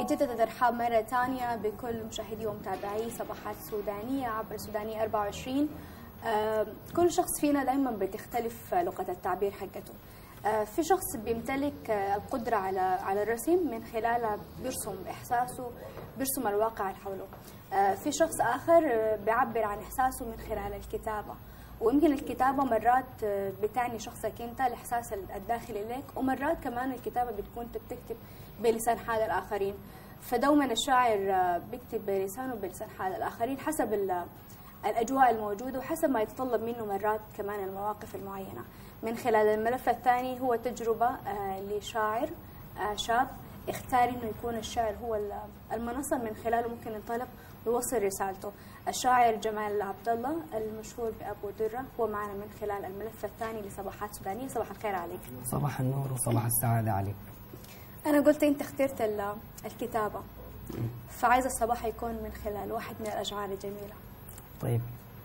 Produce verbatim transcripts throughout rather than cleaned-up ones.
بيتجدد الترحاب مرة ثانية بكل مشاهدي ومتابعي صباحات سودانية عبر سودانية أربعة وعشرين. آه كل شخص فينا دائما بتختلف لغة التعبير حقته. آه في شخص بيمتلك آه القدرة على على الرسم، من خلالها بيرسم إحساسه، بيرسم الواقع اللي حوله. آه في شخص آخر آه بيعبر عن إحساسه من خلال الكتابة، ويمكن الكتابة مرات آه بتعني شخصك أنت، الإحساس الداخلي لك، ومرات كمان الكتابة بتكون بتكتب بلسان حال الآخرين. فدوما الشاعر بيكتب بلسانه بلسان حال الآخرين حسب الأجواء الموجودة وحسب ما يتطلب منه مرات كمان المواقف المعينة. من خلال الملف الثاني هو تجربة لشاعر شاب اختار انه يكون الشعر هو المنصة من خلاله ممكن ينطلق ويوصل رسالته. الشاعر جمال عبد الله المشهور بأبو درة هو معنا من خلال الملف الثاني لصباحات سودانية. صباح الخير عليك. صباح النور وصباح السعادة عليك. أنا قلت أنت اخترت الكتابة، فعايز الصباح يكون من خلال واحد من الأشعار الجميلة. طيب،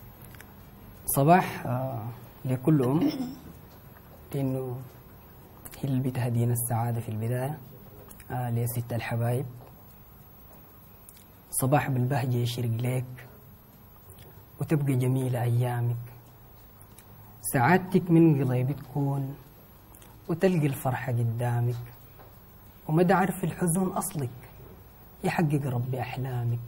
صباح آه لكل أم إنه هي اللي بتهدينا السعادة في البداية. آه لست الحبايب، صباح بالبهجة يشرق لك وتبقى جميلة أيامك، سعادتك من قلبي تكون وتلقي الفرحة قدامك، ومدى عرف الحزن أصلك يحقق ربي أحلامك،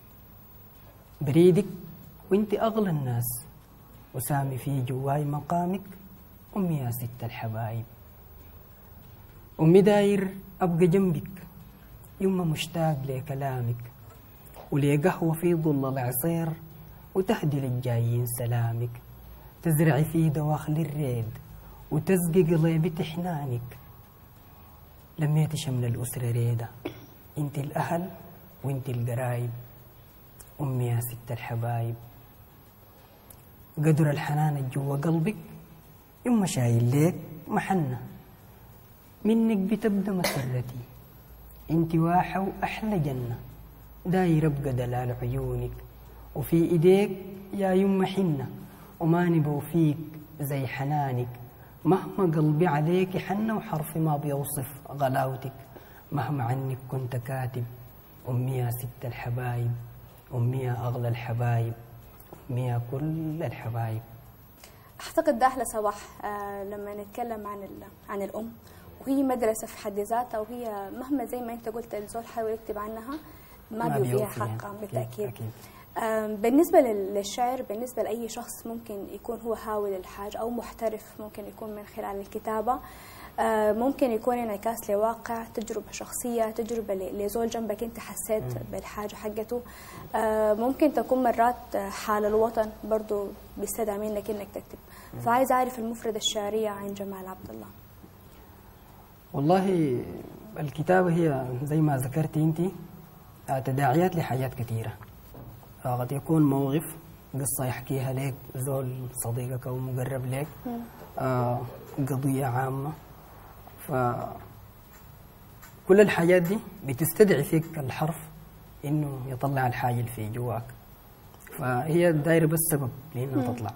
بريدك وانت أغلى الناس وسامي في جواي مقامك، أمي يا ست الحبايب. أمي داير أبقى جنبك يما مشتاق لكلامك، ولي قهوة في ظل العصير وتهدي للجايين سلامك، تزرعي في دواخل الريد وتسقي قلبي تحنانك، لميت شمل الأسرة ريدة انت الأهل وانت القرايب، أمي يا ست الحبايب. قدر الحنان جوا قلبك يما شايل ليك محنة، منك بتبدأ مسرتي انت واحة وأحلى جنة، داير أبقى دلال عيونك وفي إيديك يا يما حنة، وما نبو فيك زي حنانك، مهما قلبي عليك حنة وحرفي ما بيوصف غلاوتك، مهما عنك كنت كاتب أمي يا ست الحبايب، أمي يا أغلى الحبايب، أمي يا كل الحبايب. أعتقد ده أحلى صباح آه لما نتكلم عن عن الأم، وهي مدرسة في حد ذاتها، وهي مهما زي ما أنت قلت الزول حاول يكتب عنها ما, ما بيوفيها حقها بالتأكيد. أكيد. بالنسبة للشعر، بالنسبة لأي شخص ممكن يكون هو هاوي للحاجة أو محترف، ممكن يكون من خلال الكتابة، ممكن يكون انعكاس لواقع، تجربة شخصية، تجربة لزول جنبك أنت حسيت بالحاجة حقته، ممكن تكون مرات حال الوطن برضو بيستدعي منك إنك تكتب. فعايز أعرف المفردة الشعرية عن جمال عبد الله. والله الكتابة هي زي ما ذكرتي أنت تداعيات لحاجات كثيرة. قد يكون موقف، قصة يحكيها لك زول صديقك أو مقرب لك، آه قضية عامة، فكل الحاجات دي بتستدعي فيك الحرف إنه يطلع الحاجة اللي في جواك، فهي دايرة بس سبب لإنها تطلع.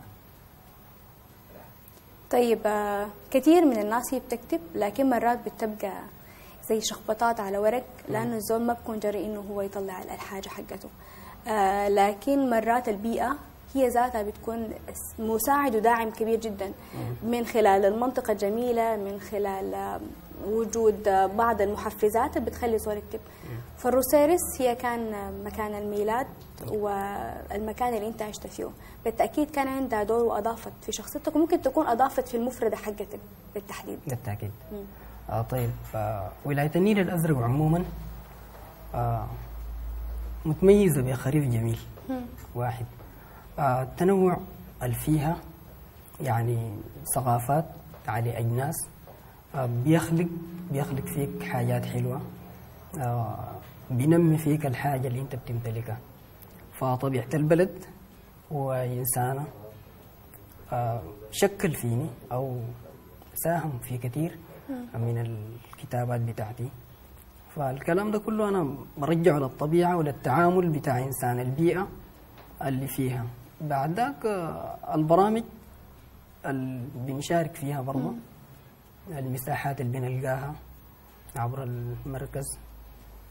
طيب، آه كثير من الناس هي بتكتب لكن مرات بتبقى زي شخبطات على ورق، لأنه الزول ما بكون جري إنه هو يطلع الحاجة حقته. آه لكن مرات البيئة هي ذاتها بتكون مساعد وداعم كبير جدا، من خلال المنطقة الجميلة، من خلال آه وجود آه بعض المحفزات اللي بتخلي زول يكتب. فالروسيرس هي كان مكان الميلاد والمكان اللي انت عشت فيه، بالتأكيد كان عندها دور وأضافت في شخصيتك، وممكن تكون أضافت في المفردة حقتك بالتحديد. بالتأكيد. آه طيب، آه ولاية النيل الأزرق عموما آه متميزة بخريف جميل. مم. واحد، آه التنوع اللي فيها يعني ثقافات على أجناس، آه بيخلق بيخلق فيك حاجات حلوة، آه بينمي فيك الحاجة اللي انت بتمتلكها. فطبيعة البلد وإنسانة آه شكل فيني أو ساهم في كثير مم. من الكتابات بتاعتي. فالكلام ده كله أنا برجعه للطبيعة وللتعامل بتاع إنسان البيئة اللي فيها. بعد ذاك البرامج اللي بنشارك فيها برضه، المساحات اللي بنلقاها عبر المركز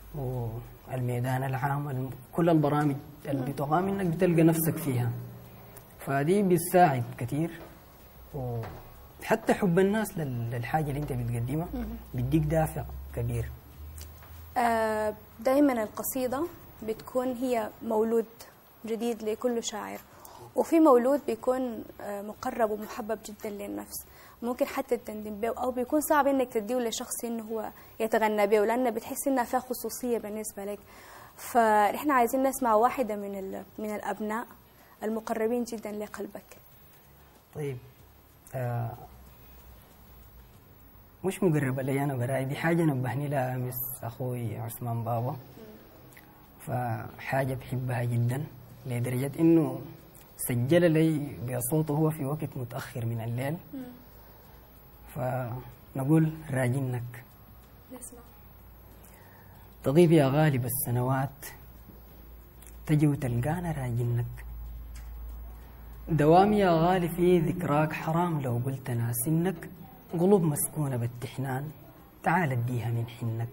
والميدان العام، الم- كل البرامج اللي بتقام انك بتلقى نفسك فيها. فدي بتساعد كثير، وحتى حب الناس لل- للحاجه اللي انت بتقدمها بيديك دافع كبير. آه، دايما القصيدة بتكون هي مولود جديد لكل شاعر، وفي مولود بيكون آه، مقرب ومحبب جدا للنفس، ممكن حتى تندم به، أو بيكون صعب إنك تديه لشخص إنه هو يتغنى به، لأنه بتحس إنها فيها خصوصية بالنسبة لك. فإحنا عايزين نسمع واحدة من ال- من الأبناء المقربين جدا لقلبك. طيب، آه مش مقربة لي أنا براي، دي حاجة نبهني لها أمس أخوي عثمان بابا، فحاجة بحبها جدا لدرجة إنه سجل لي بصوته هو في وقت متأخر من الليل. فنقول راجنك. نسمع. تغيب يا غالب السنوات، تجي وتلقانا راجنك. دوامي يا غالي في ذكراك، حرام لو قلت ناسنك. قلوب مسكونة بالتحنان، تعال اديها من حنك.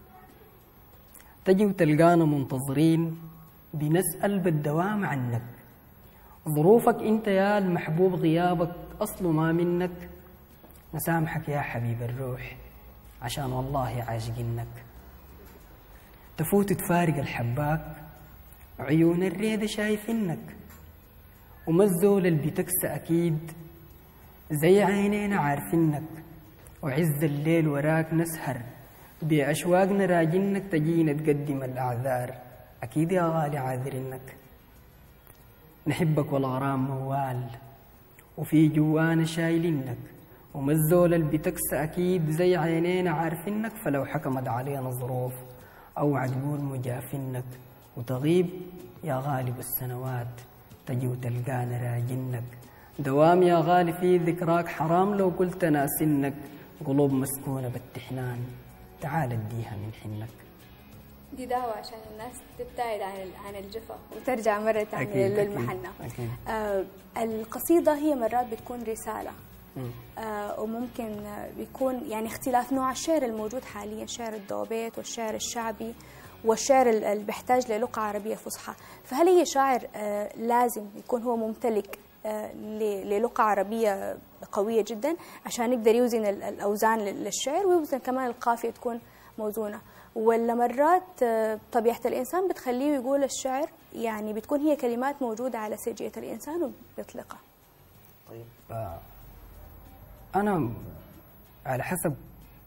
تجي وتلقانا منتظرين، بنسأل بالدوام عنك. ظروفك انت يا المحبوب، غيابك أصله ما منك. نسامحك يا حبيب الروح، عشان والله عاشقينك. تفوت تفارق الحباك، عيون الريدة شايفينك. وما الزول اللي بتكسى أكيد، زي عينينا عارفينك. وعز الليل وراك نسهر، بأشواقنا راجنك. تجينا تقدم الأعذار، أكيد يا غالي عاذرينك. نحبك والغرام موال، وفي جوانا شايلينك. وما الزول اللي بتكسى أكيد، زي عينينا عارفينك. فلو حكمت علينا ظروف، أو عقول مجافنك. وتغيب يا غالب السنوات، تجي وتلقانا راجنك. دوام يا غالي في ذكراك، حرام لو قلت ناسنك. قلوب مسكونة بالتحنان، تعال اديها من حنك. دي دعوة عشان الناس تبتعد عن عن الجفا وترجع مرة ثانية أكيد للمحنة. أكيد. آه القصيدة هي مرات بتكون رسالة، آه وممكن آه بيكون يعني اختلاف نوع الشعر الموجود حاليا، شعر الدوبيت والشعر الشعبي والشعر اللي بيحتاج للغة عربية فصحى. فهل هي شاعر آه لازم يكون هو ممتلك آه للغة عربية قوية جدا عشان يقدر يوزن الأوزان للشعر، ويوزن كمان القافية تكون موزونة، ولا مرات آه طبيعة الإنسان بتخليه يقول الشعر يعني بتكون هي كلمات موجودة على سجية الإنسان وبيطلقها؟ طيب، آه أنا على حسب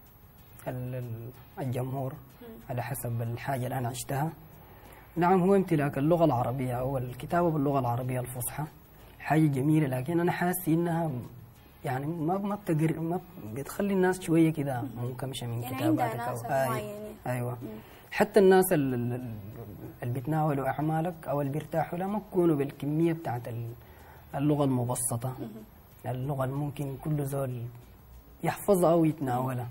الجمهور، على حسب الحاجة اللي أنا عشتها. نعم، هو امتلاك اللغة العربية أو الكتابة باللغة العربية الفصحى حاجة جميلة، لكن أنا حاسس إنها يعني ما ما بتقر ما بتخلي الناس شوية كده منكمشة من يعني كتاباتك. ناس أو معينين. أيوة مم. حتى الناس اللي بيتناولوا أعمالك أو اللي بيرتاحوا لها ما بيكونوا بالكمية بتاعت اللغة المبسطة، اللغة اللي ممكن كل زول يحفظها أو يتناولها.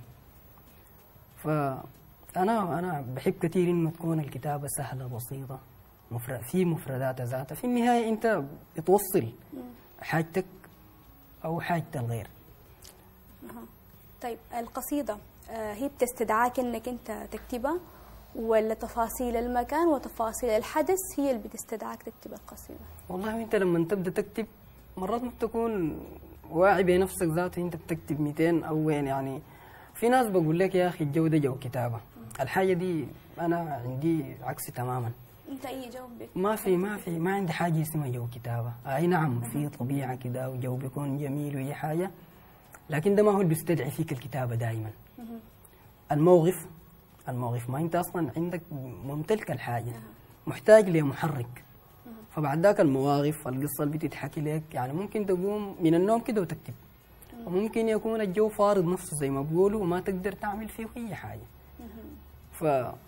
فأنا أنا بحب كثير إنه تكون الكتابة سهلة بسيطة، مفرد في مفردات ذاتها. في النهاية أنت بتوصل حاجتك أو حاجة الغير. طيب، القصيدة هي بتستدعاك إنك أنت تكتبها، ولا تفاصيل المكان وتفاصيل الحدث هي اللي بتستدعاك تكتب القصيدة؟ والله أنت لما تبدأ تكتب مرات ما بتكون واعي بنفسك ذاته، أنت بتكتب مئتين أو وين. يعني في ناس بقول لك يا أخي الجو ده جو كتابة، الحاجة دي أنا عندي عكس تماما. أنت أي جو بك؟ ما في ما في ما عندي حاجة اسمها جو كتابة. أي نعم، في طبيعة كده وجو بيكون جميل وأي حاجة، لكن ده ما هو اللي بيستدعي فيك الكتابة دائما. الموقف الموقف ما أنت أصلا عندك ممتلك الحاجة، محتاج لمحرك. فبعد ذاك المواقف القصة اللي بتتحكي لك، يعني ممكن تقوم من النوم كده وتكتب، وممكن يكون الجو فارض نفسه زي ما بقولوا وما تقدر تعمل فيه أي حاجة. ف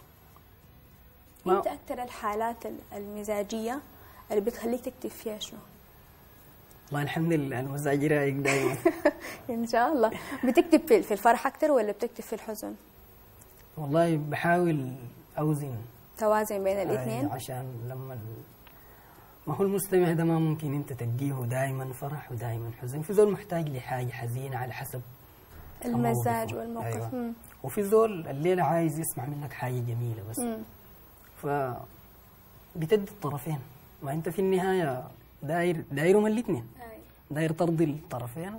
أنت أكثر الحالات المزاجية اللي بتخليك تكتب فيها شنو؟ والله الحمد لله المزاج رايق دائما. إن شاء الله. بتكتب في الفرح أكثر ولا بتكتب في الحزن؟ والله بحاول أوزن، توازن بين الاثنين، عشان لما ما هو المستمع ده ما ممكن انت تديه دائما فرح ودائما حزن. في زول محتاج لحاجه حزينه على حسب المزاج والموقف. أيوة. مم. وفي زول الليلة عايز يسمع منك حاجة جميلة بس. مم. ف بتدي الطرفين، ما انت في النهاية داير دايرهم الاثنين، أي. داير ترضي الطرفين.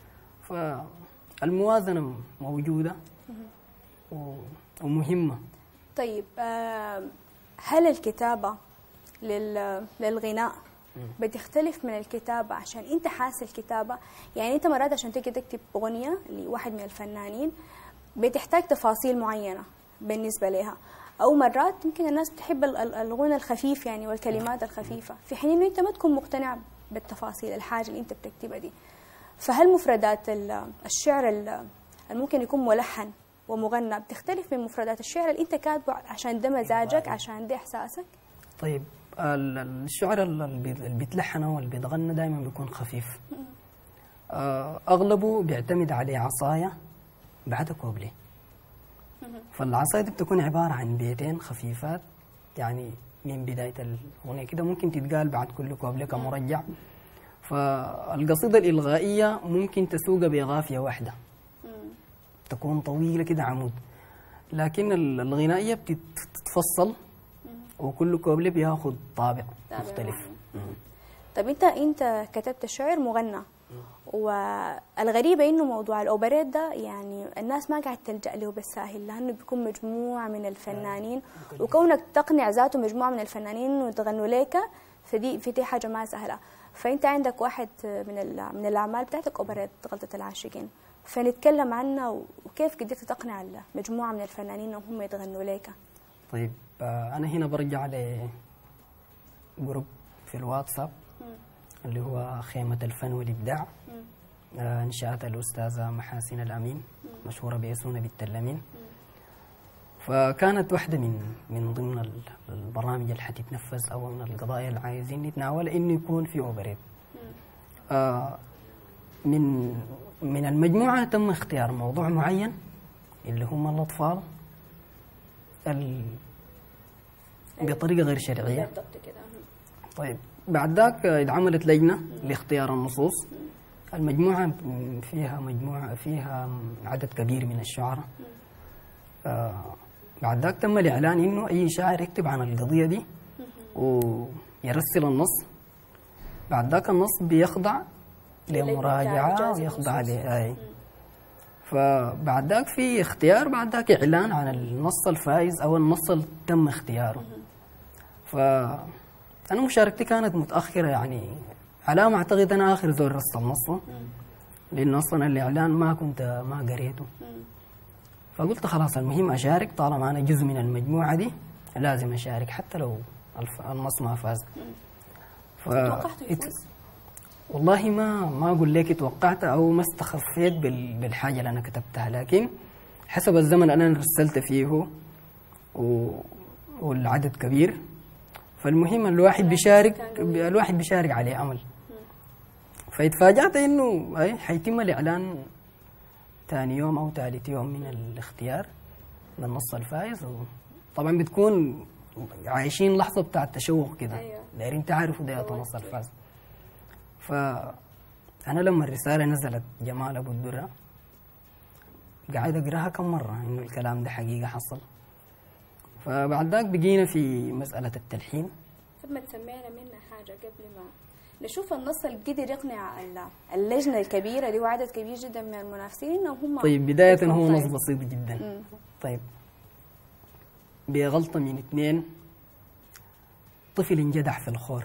فالموازنة موجودة و... ومهمة. طيب آه، هل الكتابة لل... للغناء بتختلف من الكتابة عشان انت حاسس الكتابة؟ يعني انت مرات عشان تيجي تكتب أغنية لواحد من الفنانين بتحتاج تفاصيل معينة بالنسبة لها، أو مرات يمكن الناس بتحب ال- ال- الغنى الخفيف يعني والكلمات الخفيفة، في حين إنه أنت ما تكون مقتنع بالتفاصيل الحاجة اللي أنت بتكتبها دي. فهل مفردات ال- الشعر ال- الممكن يكون ملحن ومغنى بتختلف من مفردات الشعر اللي أنت كاتبه عشان ده مزاجك، عشان ده إحساسك؟ طيب ال- الشعر اللي بي- اللي بيتلحن او اللي بيتغنى دائما بيكون خفيف. آه، اغلبه بيعتمد على عصايه بعد كوبلي. فالعصايه دي بتكون عباره عن بيتين خفيفات، يعني من بدايه الاغنيه كده ممكن تتقال بعد كل كوبلي كمرجع. فالقصيده الالغائيه ممكن تسوق بغافيه واحده تكون طويله كده عمود، لكن ال- الغنائيه بتتفصل وكل كوبلي بياخد طابع طابع مختلف. طب انت انت كتبت شعر مغنى، والغريبة انه موضوع الاوبريت ده يعني الناس ما قاعد تلجأ له بالساهل، لانه بيكون مجموعة من الفنانين، وكونك تقنع ذاته مجموعة من الفنانين انه يتغنوا ليك، فدي في دي حاجة ما سهلة. فانت عندك واحد من ال- من الاعمال بتاعتك اوبريت غلطة العاشقين، فنتكلم عنها وكيف قدرت تقنع مجموعة من الفنانين انهم هم يتغنوا ليك. طيب آه، أنا هنا برجع لجروب في الواتساب اللي هو خيمة الفن والإبداع. آه، انشأتها الأستاذة محاسن الأمين، مشهورة بيسونا بالتلمين. فكانت واحدة من من ضمن ال- البرامج اللي حتتنفذ أو من القضايا اللي عايزين نتناولها إنه يكون في أوبريت. آه، من من المجموعة تم اختيار موضوع معين اللي هم الأطفال ال بطريقة غير شرعية. بالضبط كده. طيب بعد ذاك اتعملت لجنة لاختيار النصوص. المجموعة فيها مجموعة فيها عدد كبير من الشعراء. آه بعد ذاك تم الإعلان إنه أي شاعر يكتب عن القضية دي ويرسل النص. بعد ذاك النص بيخضع لمراجعة ويخضع ل فبعد ذاك في اختيار، بعد ذاك إعلان عن النص الفائز أو النص اللي تم اختياره. فأنا مشاركتي كانت متأخرة، يعني على ما أعتقد أنا آخر زول رسل نصه، لأن أصلا الإعلان ما كنت ما قريته. فقلت خلاص المهم أشارك، طالما أنا جزء من المجموعة دي لازم أشارك حتى لو الف- النص ما فاز. ف... توقعت يفوز؟ والله ما ما أقول لك توقعت أو ما استخفيت بال... بالحاجة اللي أنا كتبتها، لكن حسب الزمن أنا رسلت فيه و... والعدد كبير، فالمهم الواحد بيشارك الواحد بيشارك عليه عمل. فاتفاجأت إنه أي حيتم الإعلان ثاني يوم أو ثالث يوم من الاختيار للنص الفائز. طبعا بتكون عايشين لحظة بتاع التشوق كده، أيوة. دايرين تعرفوا ده النص الفائز. فأنا لما الرسالة نزلت جمال أبو الدرة قاعد أقراها كم مرة إنه الكلام ده حقيقة حصل. فبعد ذاك بقينا في مسألة التلحين. طب ما تسمينا منها حاجة قبل ما نشوف النص اللي قدر يقنع ال- اللجنة الكبيرة دي وعدد كبير جدا من المنافسين انهم هم طيب بداية يكونوا هو نص فايز. بسيط جدا. مم. طيب بغلطة من اثنين، طفل انجدح في الخور،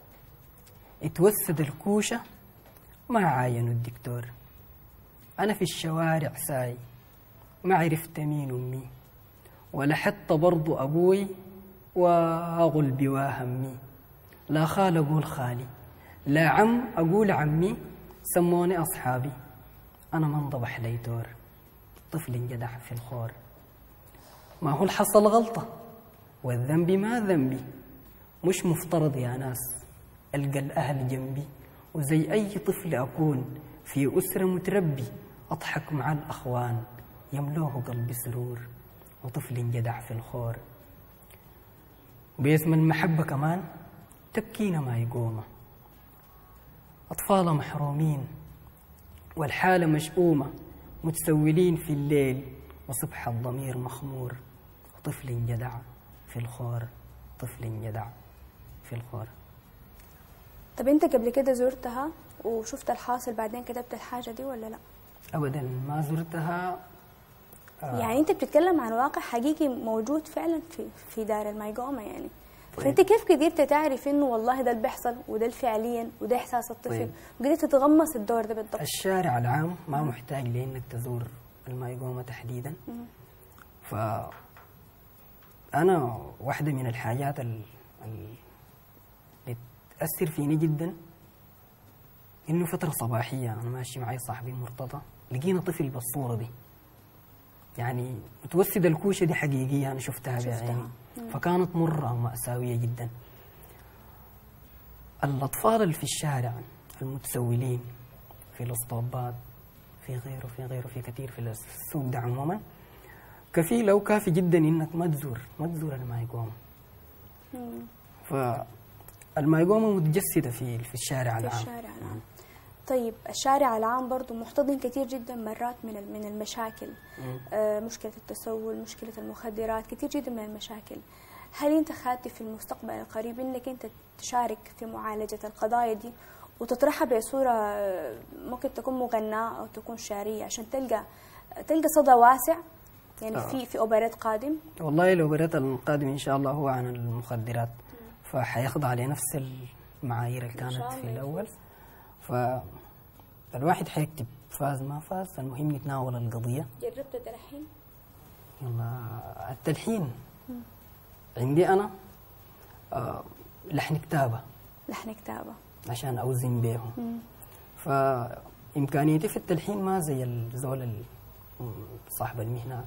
اتوسد الكوشة ما عاينوا الدكتور، أنا في الشوارع ساي ما عرفت مين أمي، ولا حتى برضو أبوي وأغل بوا همي، لا خال أقول خالي، لا عم أقول عمي، سموني أصحابي، أنا ما انضبح لي دور، طفل انجدح في الخور. ما هو الحصل غلطة والذنب ما ذنبي، مش مفترض يا ناس ألقى الأهل جنبي، وزي أي طفل أكون في أسرة متربي، أضحك مع الأخوان يملوه قلبي سرور، وطفل انجدح في الخور. وباسم المحبة كمان تبكينا ما يقومه، أطفال محرومين والحالة مشؤومة، متسولين في الليل وصبح الضمير مخمور، طفل جدع في الخور، طفل جدع في الخور. طب انت قبل كده زرتها وشفت الحاصل بعدين كتبت الحاجة دي ولا لا؟ ابدا ما زرتها. آه. يعني انت بتتكلم عن واقع حقيقي موجود فعلا في في دار المايجوما يعني. طيب. فانت كيف قدرت تعرف انه والله ده اللي بيحصل وده فعليا وده احساس الطفل؟ طيب. وقدرت تتغمس الدور ده بالضبط؟ الشارع العام ما محتاج لانك تزور المايجوما تحديدا. مم. ف انا واحده من الحاجات اللي تأثر فيني جدا انه فتره صباحيه انا ماشي معي صاحبي مرتضى، لقينا طفل بالصوره دي، يعني متوسد الكوشه دي حقيقيه انا شفتها بعيني، فكانت مره ومأساويه جدا. الاطفال اللي في الشارع المتسولين في الاسطوبات في غيره في غيره في كثير في السوق ده عموما كفيل او كافي جدا انك ما تزور ما تزور المايجوما. فالمايجوما متجسده في في الشارع العام. في الشارع العام. طيب الشارع العام برضه محتضن كثير جدا مرات من من المشاكل. آه مشكله التسول، مشكله المخدرات، كثير جدا من المشاكل. هل انت خاطي في المستقبل القريب انك انت تشارك في معالجه القضايا دي وتطرحها بصوره ممكن تكون مغناه او تكون شعريه عشان تلقى تلقى صدى واسع يعني آه. في في اوبريت قادم؟ والله الاوبريت القادم ان شاء الله هو عن المخدرات، فحيخضع لنفس المعايير اللي كانت في الاول. فالواحد حيكتب فاز ما فاز، المهم يتناول القضيه. جربت التلحين؟ يلا التلحين م. عندي انا آه لحن كتابه لحن كتابه عشان اوزن بيهم، فامكانيتي في التلحين ما زي الزول صاحب المهنه،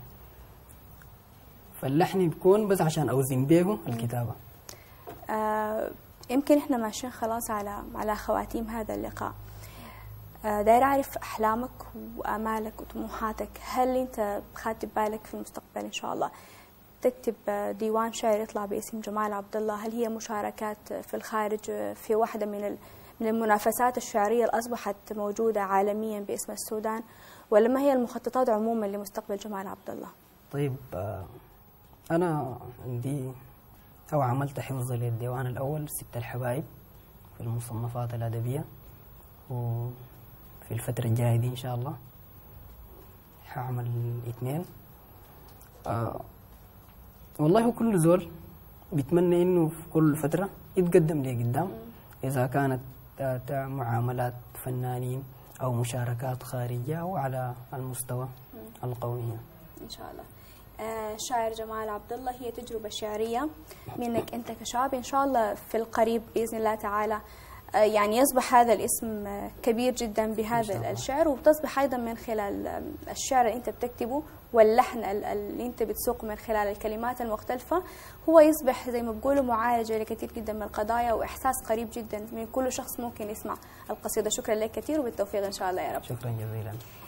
فاللحن بيكون بس عشان اوزن بيه الكتابه. آه يمكن احنا ماشيين خلاص على على خواتيم هذا اللقاء. آه داير اعرف احلامك وامالك وطموحاتك، هل انت خاتب بالك في المستقبل ان شاء الله تكتب ديوان شعر يطلع باسم جمال عبد الله؟ هل هي مشاركات في الخارج في واحده من من المنافسات الشعريه اللي اصبحت موجوده عالميا باسم السودان، ولا ما هي المخططات عموما لمستقبل جمال عبد الله؟ طيب انا عندي او عملت حفظ للديوان الاول ست الحبايب في المصنفات الادبيه، وفي الفتره الجايه دي ان شاء الله حاعمل اثنين. آه والله كل زول بيتمنى انه في كل فتره يتقدم لقدام، اذا كانت معاملات فنانين او مشاركات خارجيه او على المستوى القومي. ان شاء الله. آه شاعر جمال عبد الله، هي تجربه شعريه منك انت كشاب، ان شاء الله في القريب باذن الله تعالى آه يعني يصبح هذا الاسم آه كبير جدا بهذا الشعر، وتصبح ايضا من خلال آه الشعر اللي انت بتكتبه واللحن اللي انت بتسوقه من خلال الكلمات المختلفه، هو يصبح زي ما بقولوا معالجه لكثير جدا من القضايا واحساس قريب جدا من كل شخص ممكن يسمع القصيده. شكرا لك كثير وبالتوفيق ان شاء الله يا رب. شكرا جزيلا.